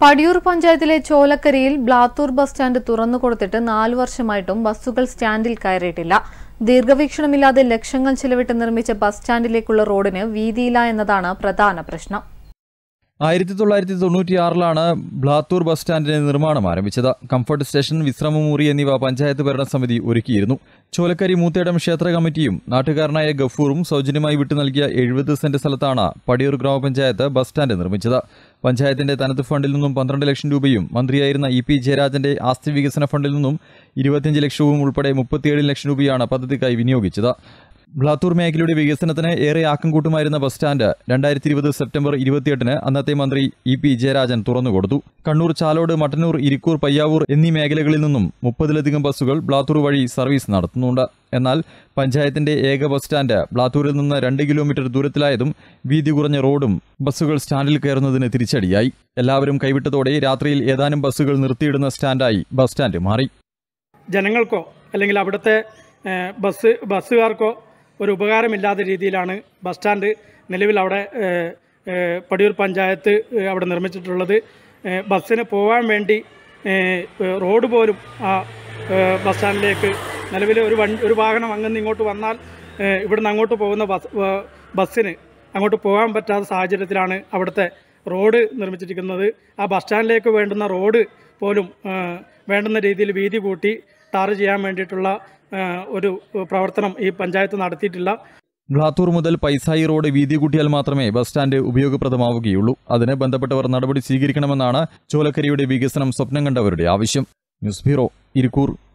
പടിയൂർ പഞ്ചായത്തിലെ ചോലക്കരയിൽ Blathur bus stand തുറന്നുകൊടുത്തിട്ട് 4 വർഷമായിട്ടും ബസ്സുകൾ സ്റ്റാൻഡിൽ കയറിയിട്ടില്ല. ദീർഘവീക്ഷണമില്ലാതെ ലക്ഷങ്ങൾ ചിലവിട്ട് നിർമ്മിച്ച ബസ് സ്റ്റാൻഡിലേക്കുള്ള റോഡിന് വീതിയില്ല എന്നതാണ് പ്രധാന പ്രശ്നം. 1996-ലാണ് ബ്ലാത്തൂർ ബസ് സ്റ്റാൻഡിന്റെ നിർമ്മാണം ആരംഭിച്ചത്. കംഫർട്ട് സ്റ്റേഷൻ, വിശ്രമമുറി എന്നിവ പഞ്ചായത്ത് ഭരണസമിതി ഒരുക്കിയിരുന്നു. ചോലക്കരി മൂത്തേടം ക്ഷേത്ര കമ്മിറ്റിയും നാട്ടുകാരനായ ഗഫൂറും സൗജന്യമായി വിട്ടു നൽകിയ 70 സെന്റ് സ്ഥലത്താണ് പടിയൂർ ഗ്രാമപഞ്ചായത്ത് ബസ് സ്റ്റാൻഡ് നിർമ്മിച്ചത്. പഞ്ചായത്തിന്റെ തനത് ഫണ്ടിൽ നിന്നും 12 ലക്ഷം രൂപയും മന്ത്രിയായിരുന്ന EP ജയരാജന്റെ ആസ്തി വികസന ഫണ്ടിൽ നിന്നും 25 ലക്ഷവും ഉൾപ്പെടെ 37 ലക്ഷം രൂപയാണ് പദ്ധതിക്കായി വിനിയോഗിച്ചത്. ബ്ലാത്തൂർ മേഖലയുടെ വികസനത്തിന് ഏറെ ആക്കം കൂട്ടുമായിരുന്ന ബസ് സ്റ്റാൻഡ് 2020 സെപ്റ്റംബർ 28-ന് അന്നത്തെ മന്ത്രി EP ജയരാജൻ തുറന്നുകൊടുത്തു. കണ്ണൂർ, ചാലോട്, മട്ടന്നൂർ, ഇരിക്കൂർ, പയ്യാവൂർ എന്നീ മേഖലകളിൽ നിന്നും 30-ലധികം ബസ്സുകൾ ബ്ലാത്തൂർ വഴി സർവീസ് നടത്തുന്നുണ്ട്. എന്നാൽ പഞ്ചായത്തിന്റെ ഏക ബസ് സ്റ്റാൻഡ് ബ്ലാത്തൂരിൽ നിന്ന് 2 കിലോമീറ്റർ ദൂരത്തിലായതും വീതി കുറഞ്ഞ റോഡും ബസ്സുകൾ സ്റ്റാൻഡിൽ കയറുന്നതിന് തിരിച്ചടിയായി. എല്ലാവരും കൈവിട്ടതോടെ രാത്രിയിൽ ഏതാനും ബസ്സുകൾ നിർത്തിയിടുന്ന സ്റ്റാൻഡായി ബസ് സ്റ്റാൻഡ് മാറി. ജനങ്ങൾക്കോ അല്ലെങ്കിൽ അവിടുത്തെ ബസ്സുകാർക്കോ ഒരു ഉപകാരമില്ലാത്ത രീതിയിലാണ് ബസ് സ്റ്റാൻഡ് നിലവിൽ അവിടെ പടിയൂർ പഞ്ചായത്ത് അവിടെ നിർമ്മിച്ചിട്ടുള്ളത്. ബസ്സിന് പോകാൻ വേണ്ടി റോഡ് പോലും ആ ബസ് സ്റ്റാൻഡിലേക്ക് നിലവിൽ ഒരു വാഹനം അങ്ങനെ ഇങ്ങോട്ട് വന്നാൽ ഇവിടുന്ന് അങ്ങോട്ട് പോകുന്ന ബസ്സിന് അങ്ങോട്ട് പോകാൻ പറ്റാത്ത സാഹചര്യത്തിലാണ് അവിടുത്തെ റോഡ് നിർമ്മിച്ചിരിക്കുന്നത്. ആ ബസ് സ്റ്റാൻഡിലേക്ക് വേണ്ടുന്ന റോഡ് പോലും വേണ്ടുന്ന രീതിയിൽ വീതി കൂട്ടി ടാർ ചെയ്യാൻ വേണ്ടിയിട്ടുള്ള ഒരു പ്രവർത്തനം ഈ പഞ്ചായത്ത് നടത്തിയിട്ടില്ല. ബ്ലാത്തൂർ മുതൽ പൈസായി റോഡ് വീതി കൂട്ടിയാൽ മാത്രമേ ബസ് സ്റ്റാൻഡ് ഉപയോഗപ്രദമാവുകയുള്ളൂ. അതിന് ബന്ധപ്പെട്ടവർ നടപടി സ്വീകരിക്കണമെന്നാണ് ചോലക്കരയുടെ വികസനം സ്വപ്നം കണ്ടവരുടെ ആവശ്യം. News bureau, Irikkur.